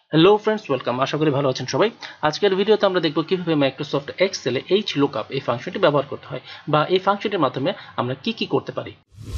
Hello friends, welcome. আশা করি ভালো আছেন সবাই। আজকের ভিডিওতে আমরা দেখব কিভাবে মাইক্রোসফট এক্সেলে lookup এই ফাংশনটি ব্যবহার করতে হয় বা এই ফাংশনটির মাধ্যমে আমরা কি করতে পারি।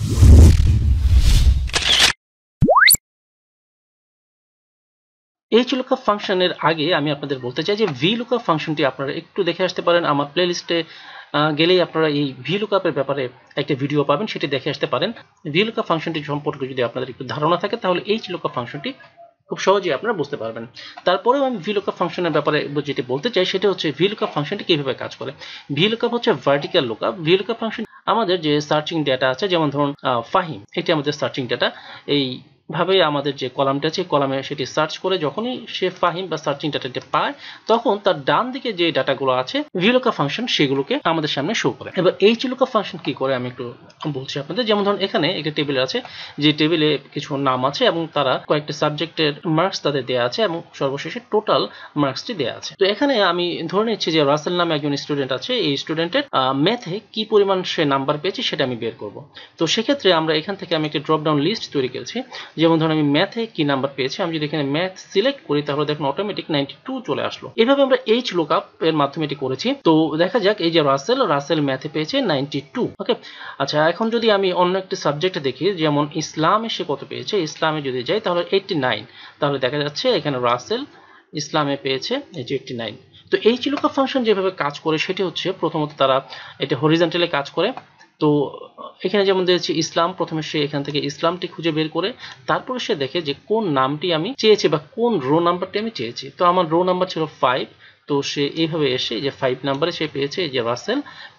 lookup ফাংশনের আগে আমি আপনাদের বলতে চাই যে vlookup ফাংশনটি আপনারা একটু দেখে আসতে পারেন। আমার প্লেলিস্টে গেলেই আপনারা এই vlookup এর ব্যাপারে একটা ভিডিও পাবেন, সেটি দেখে আসতে পারেন। vlookup ফাংশনটি সম্পর্কে যদি আপনাদের একটু ধারণা থাকে তাহলে lookup ফাংশনটি খুব সহজেই আপনারা বুঝতে পারবেন। তারপরেও আমি vlookup ফাংশনের ব্যাপারে যেটি বলতে চাই সেটা হচ্ছে vlookup ফাংশনটি কিভাবে কাজ করে। vlookup হচ্ছে ভার্টিক্যাল লুকআপ। vlookup ফাংশন আমাদের যে সার্চিং ডেটা আছে, যেমন ধরুন ফাহিম, এটি আমাদের সার্চিং ডেটা। এই ভাবে আমাদের যে কলামটা আছে কলামে সেটি সার্চ করে যখনই সে ফাহিম বা সার্চিং ডাটাটি পায় তখন তার ডান দিকে যে ডাটাগুলো আছে vlookup ফাংশন সেগুলোকে আমাদের সামনে শো করে। এবার এই lookup ফাংশন কি করে আমি একটু বলছি আপনাদের। যেমন ধরুন এখানে একটা টেবিল আছে, যে টেবিলে কিছু নাম আছে এবং তারা কয়েকটা সাবজেক্টের মার্কস তাদের দেওয়া আছে এবং সর্বশেষে টোটাল মার্কসটি দেওয়া আছে। তো এখানে আমি ধরে নিচ্ছি যে রাসেল নামে একজন স্টুডেন্ট আছে। এই স্টুডেন্টের ম্যাথে কি পরিমাণ সে নাম্বার পেয়েছে সেটা আমি বের করব। তো সেক্ষেত্রে আমরা এখান থেকে আমি একটা ড্রপ ডাউন লিস্ট তৈরি করেছি। যেমন ধরুন আমি ম্যাথে কি নাম্বার পেয়েছি, আমি যদি এখানে ম্যাথ সিলেক্ট করি তাহলে দেখুন অটোমেটিক 92 চলে আসলো। এভাবে আমরা lookup এর মাধ্যমে এটি করেছি। তো দেখা যাক, এই যে রাসেল ম্যাথে পেয়েছে 92। ওকে, আচ্ছা, এখন যদি আমি অন্য একটি সাবজেক্টে দেখি, যেমন ইসলামে সে কত পেয়েছে, ইসলামে যদি যাই তাহলে 89, তাহলে দেখা যাচ্ছে এখানে রাসেল ইসলামে পেয়েছে এই যে 89। তো lookup ফাংশন যেভাবে কাজ করে সেটি হচ্ছে, প্রথমত তারা এটা হরিজন্টালি কাজ করে। তো এখানে যেমন দিয়েছি ইসলাম, প্রথমে সে এখান থেকে ইসলামটি খুঁজে বের করে তারপরে সে দেখে যে কোন নামটি আমি চেয়েছি বা কোন রো নাম্বারটি আমি চেয়েছি। তো আমার রো নাম্বার ছিল 5, তো সে এইভাবে এসে যে 5 নাম্বারে সে পেয়েছে এই যে রাসেল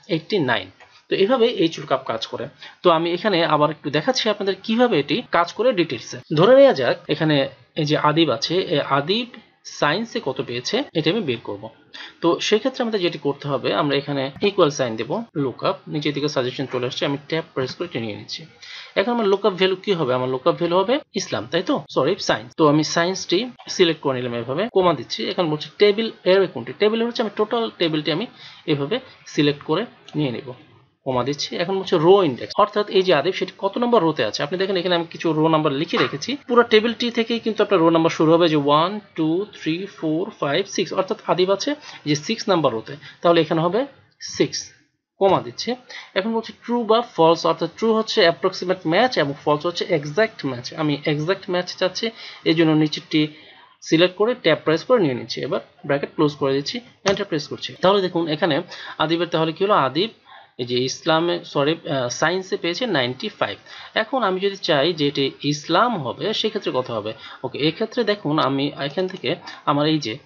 89। তো এইভাবে lookup কাজ করে। তো আমি এখানে আবার একটু দেখাচ্ছি আপনাদের কিভাবে এটি কাজ করে ডিটেইলসে। ধরে নেওয়া যাক এখানে এই যে আদিব আছে, এই আদিব সায়েন্সে কত পেয়েছে এটা আমি বের করব। তো সেক্ষেত্রে আমাদের যেটি করতে হবে, আমরা এখানে ইকুয়াল সাইন দেব, লুকআপ, নিচের দিকে সাজেশন চলে আসছে, আমি ট্যাব প্রেস করে টেনে নিচ্ছি। এখন আমার লুকআপ ভ্যালু কি হবে, আমার লুকআপ ভ্যালু হবে ইসলাম, তাই তো, সরি সায়েন্স। তো আমি সায়েন্সটি সিলেক্ট করে নিলাম, এভাবে কমা দিচ্ছি। এখন বলছি টেবিল এর কোনটি, টেবিল হচ্ছে আমি টোটাল টেবিলটি আমি এভাবে সিলেক্ট করে নিয়ে নেব, কমা দিচ্ছি। এখন হচ্ছে রো ইন্ডেক্স, অর্থাৎ এই যে আদিব সেটি কত নম্বর রোতে আছে। আপনি দেখেন এখানে আমি কিছু রো নাম্বার লিখে রেখেছি। পুরো টেবিলটি থেকেই কিন্তু আপনার রো নাম্বার শুরু হবে, যে 1 2 3 4 5 6, অর্থাৎ আদিব আছে যে 6 নাম্বার রোতে, তাহলে এখানে হবে 6, কমা দিচ্ছে। এখন বলছি ট্রু বা ফলস, অর্থাৎ ট্রু হচ্ছে অ্যাপ্রক্সিমেট ম্যাচ এবং ফলস হচ্ছে এক্সাক্ট ম্যাচ। আমি এক্সাক্ট ম্যাচ চাচ্ছি, এই জন্য নিচেরটি সিলেক্ট করে ট্যাব প্রেস করে নিয়ে নিচ্ছি। এবার ব্র্যাকেট ক্লোজ করে দিচ্ছি, এন্টার প্রেস করছি। তাহলে দেখুন এখানে আদিবের তাহলে কি হলো, আদিব এই যে ইসলামে সায়েন্সে পেয়েছে 95। এখন আমি যদি চাই যে এটি ইসলাম হবে সেক্ষেত্রে কত হবে। ওকে, এক্ষেত্রে দেখুন আমি এখান থেকে আমার এই যে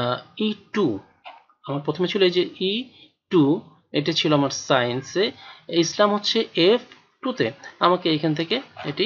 E2, আমার প্রথমে ছিল এই যে E2, এটা ছিল আমার সায়েন্সে, ইসলাম হচ্ছে F2-তে, আমাকে এখান থেকে এটি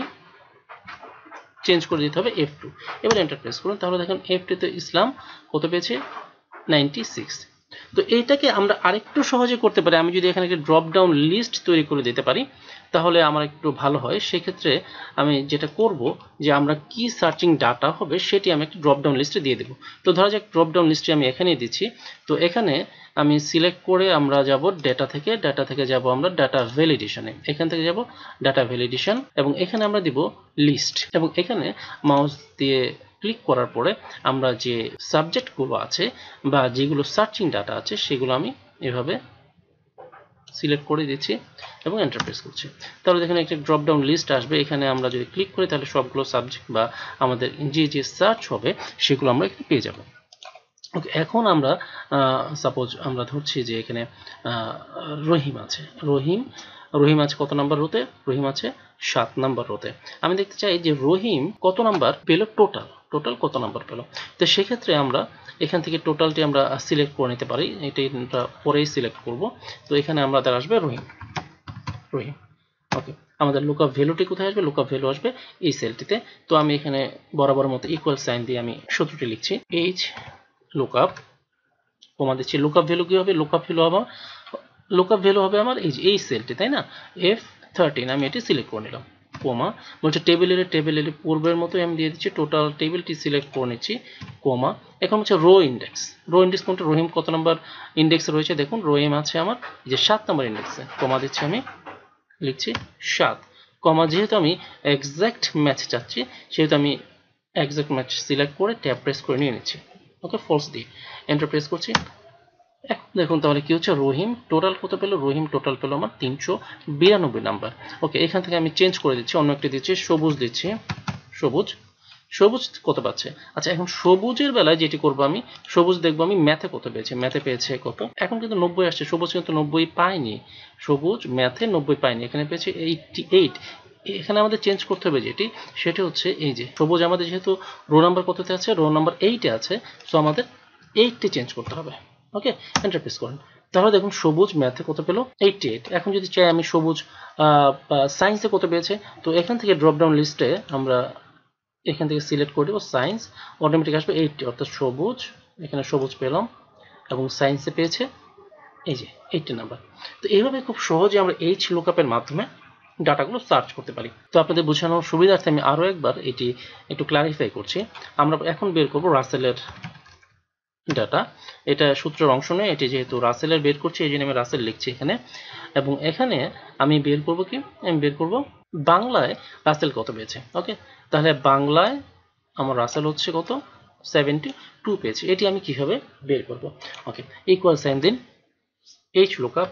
চেঞ্জ করে দিতে হবে F2। এবার এন্টার প্রেস করুন, তাহলে দেখেন F2-তে ইসলাম কত পেয়েছে 96। তো এইটাকে আমরা আরেকটু সহজে করতে পারি, আমি যদি এখানে একটা ড্রপ ডাউন লিস্ট তৈরি করে দিতে পারি তাহলে আমার একটু ভালো হয়। সেক্ষেত্রে আমি যেটা করব যে আমরা কি সার্চিং ডাটা হবে সেটি আমি একটা ড্রপ ডাউন লিস্টে দিয়ে দেব। তো ধরা যাক ড্রপ ডাউন লিস্টে আমি এখানেই দিচ্ছি। তো এখানে আমি সিলেক্ট করে আমরা যাব ডাটা থেকে যাব আমরা ডাটা ভ্যালিডেশনে, এখান থেকে যাব ডাটা ভ্যালিডেশন এবং এখানে আমরা দিব লিস্ট, এবং এখানে মাউস দিয়ে ক্লিক করার পরে আমরা যে সাবজেক্টগুলো আছে বা যেগুলো সার্চিং ডাটা আছে সেগুলো আমি এভাবে সিলেক্ট করে দিচ্ছি এবং এন্টার প্রেস করছি। তাহলে দেখেন একটা ড্রপ ডাউন লিস্ট আসবে, এখানে আমরা যদি ক্লিক করি তাহলে সবগুলো সাবজেক্ট বা আমাদের যে সার্চ হবে সেগুলো আমরা এখানে পেয়ে যাব। ওকে, এখন আমরা সাপোজ আমরা ধরছি যে এখানে রহিম আছে, রহিম আছে কত নাম্বার রোতে, রহিম আছে 7 নাম্বার রোতে। আমি দেখতে চাই যে রহিম কত নাম্বার পেল, টোটাল কত নাম্বার পেল। তো সেক্ষেত্রে আমরা এখান থেকে টোটালটি আমরা সিলেক্ট করে নিতে পারি, এটাই আমরা পরেই সিলেক্ট করব। তো এখানে আমাদের আসবে রহিম। ওকে, আমাদের লুকআপ ভ্যালুটি কোথায় আসবে, লুকআপ ভ্যালু আসবে এই সেলটিতে। তো আমি এখানে বরাবর মতো ইকুয়াল সাইন দিয়ে আমি সূত্রটি লিখছি, এইচ লুকআপ, কমা দিচ্ছি। লুকআপ ভ্যালু কি হবে, লুকআপ ভ্যালু হবে আমার এই সেলটি, তাই না, F13, আমি এটি সিলেক্ট করে নিলাম, কমা, বলছে টেবিলের পূর্বের মতোই আমি দিয়ে দিচ্ছি, টোটাল টেবিলটি সিলেক্ট করে নিচ্ছি, কমা। এখন হচ্ছে রো ইন্ডেক্স কোনটা, রহিম কত নাম্বার ইন্ডেক্সে রয়েছে, দেখুন রহিম আছে আমার যে 7 নাম্বার ইন্ডেক্সে, কমা দিচ্ছি, আমি লিখছি 7, কমা, যেহেতু আমি এক্সাক্ট ম্যাচ চাচ্ছি সেহেতু আমি এক্সাক্ট ম্যাচ সিলেক্ট করে ট্যাব প্রেস করে নিয়ে নিচ্ছি। ওকে, ফলস দিয়ে এন্টার প্রেস করছি। এখন দেখুন তাহলে কি হচ্ছে, রহিম টোটাল কত পেলো, রহিম টোটাল পেলো আমার 392 নাম্বার। ওকে, এখান থেকে আমি চেঞ্জ করে দিচ্ছি, অন্য একটি দিচ্ছি, সবুজ দিচ্ছি, সবুজ। সবুজ কত পাচ্ছে? আচ্ছা, এখন সবুজের বেলায় যেটি করবো আমি, সবুজ দেখবো আমি ম্যাথে কত পেয়েছে। ম্যাথে পেয়েছে কত, এখন কিন্তু 90 আসছে, সবুজ কিন্তু 90 পায়নি, সবুজ ম্যাথে 90 পায়নি, এখানে পেয়েছে 88। এখানে আমাদের চেঞ্জ করতে হবে যেটি, সেটা হচ্ছে এই যে সবুজ আমাদের যেহেতু রো নাম্বার কততে আছে, রো নাম্বার 8-এ আছে, সো আমাদের 8টি চেঞ্জ করতে হবে। ওকে, এন্টার প্রেস করুন। তাহলে দেখুন সবুজ ম্যাথে কত পেলো, 88। এখন যদি চাই আমি সবুজ সায়েন্সে কত পেয়েছে, তো এখান থেকে ড্রপ ডাউন লিস্টে আমরা এখান থেকে সিলেক্ট করে দেবো সায়েন্স, অটোমেটিক আসবে 80, অর্থাৎ সবুজ, এখানে সবুজ পেলাম এবং সায়েন্সে পেয়েছে এই যে 80 নাম্বার। তো এইভাবে খুব সহজে আমরা এইচ লুকআপের মাধ্যমে ডাটাগুলো সার্চ করতে পারি। তো আপনাদের বোঝানোর সুবিধার্থে আমি আরও একবার এটি একটু ক্লারিফাই করছি। আমরা এখন বের করব রাসেলের ডাটা, এটা সূত্রের অংশ নয়, এটি যেহেতু রাসেলের বের করছি এই জন্য আমি রাসেল লিখছি এখানে। এবং এখানে আমি বের করব কি, আমি বের করব বাংলায় রাসেল কত পেয়েছে। ওকে, তাহলে বাংলায় আমার রাসেল হচ্ছে কত, 72 পেয়েছে। এটি আমি কিভাবে বের করব? ওকে, ইকুয়াল সাইন দিন, এইচ লুকআপ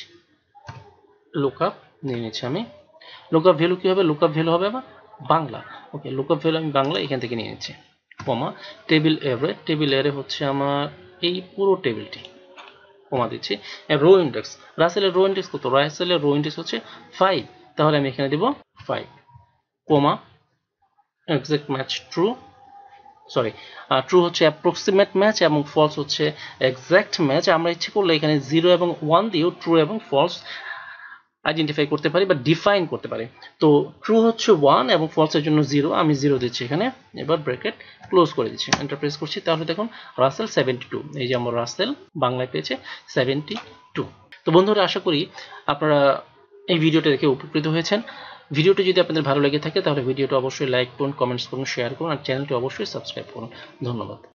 নিয়ে নিচ্ছি আমি। লুকআপ ভ্যালু কি হবে, লুকআপ ভ্যালু হবে আমার বাংলা। ওকে, লুকআপ ভ্যালু আমি বাংলা এখান থেকে নিয়ে নিচ্ছি, কমা টেবিল এরে, টেবিল এরে হচ্ছে আমার এই পুরো টেবিলটি, কমা দিচ্ছি। রো ইন্ডেক্স, রাসেলের রো ইন্ডেক্স কত, রাসেলের রো ইন্ডেক্স হচ্ছে 5, তাহলে আমি এখানে দেব 5, comma exact match true, sorry true হচ্ছে অ্যাপ্রক্সিমেট ম্যাচ এবং ফলস হচ্ছে এক্সাক্ট ম্যাচ। আমরা ইচ্ছে করলে এখানে 0 এবং 1 দিয়েও ট্রু এবং ফলস আইডেন্টিফাই করতে পারি বা ডিফাইন করতে পারি। তো ট্রু হচ্ছে 1 এবং ফলসের জন্য 0, আমি 0 দিচ্ছি এখানে, এবার ব্র্যাকেট ক্লোজ করে দিচ্ছি, এন্টার প্রেস করছি। তাহলে দেখুন রাসেল 72, এই যে আমার রাসেল বাংলায় পেয়েছে 72। তো বন্ধুরা, আশা করি আপনারা এই ভিডিওটা দেখে উপকৃত হয়েছেন। ভিডিওটি যদি আপনাদের ভালো লেগে থাকে তাহলে ভিডিওটা অবশ্যই লাইক করুন, কমেন্টস করুন, শেয়ার করুন আর চ্যানেলটি অবশ্যই সাবস্ক্রাইব করুন। ধন্যবাদ।